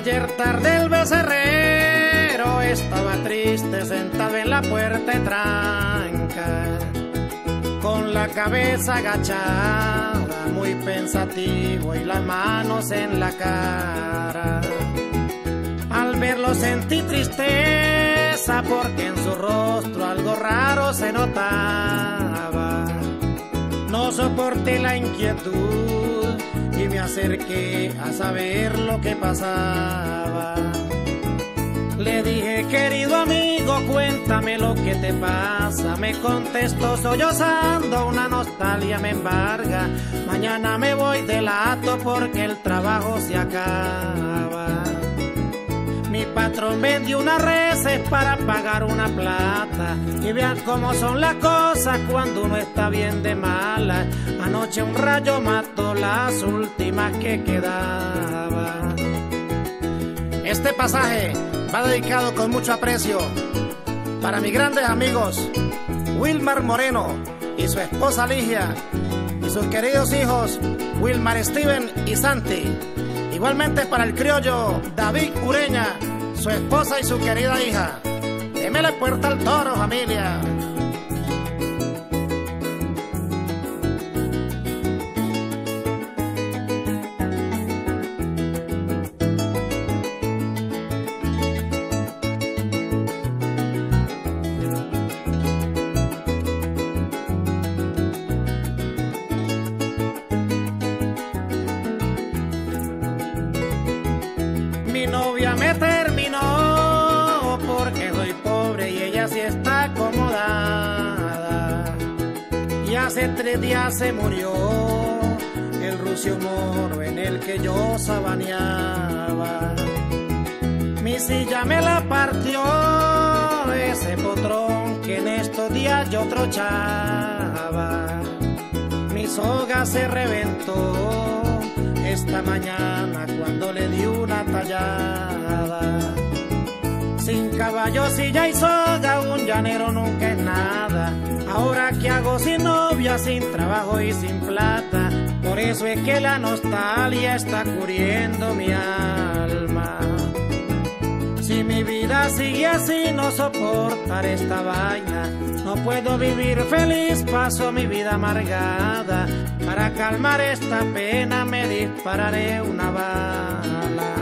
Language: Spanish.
Ayer tarde el becerrero estaba triste sentado en la puerta de tranca, con la cabeza agachada, muy pensativo y las manos en la cara. Al verlo sentí tristeza porque en su rostro algo raro se notaba. No soporté la inquietud y me acerqué a saber lo que pasaba. Le dije, querido amigo, cuéntame lo que te pasa. Me contestó sollozando, una nostalgia me embarga. Mañana me voy de lato porque el trabajo se acaba. Mi patrón vendió unas reses para pagar una plata. Y vean cómo son las cosas cuando uno está bien de mala. Anoche un rayo mató las últimas que quedaban. Este pasaje va dedicado con mucho aprecio para mis grandes amigos Wilmar Moreno y su esposa Ligia y sus queridos hijos Wilmar Steven y Santi. Igualmente para el criollo David Ureña, su esposa y su querida hija. Démele puerta al toro, familia. Mi novia me terminó porque soy pobre y ella sí está acomodada. Y hace 3 días se murió el rucio moro en el que yo sabaneaba. Mi silla me la partió ese potrón que en estos días yo trochaba. Mi soga se reventó esta mañana cuando le di una tallada. Sin caballo, silla y soga, un llanero nunca es nada. Ahora que hago sin novia, sin trabajo y sin plata. Por eso es que la nostalgia está cubriendo mi alma. Si mi vida sigue así, no soportaré esta vaina. No puedo vivir feliz, paso mi vida amargada. Para calmar esta pena me dispararé una bala.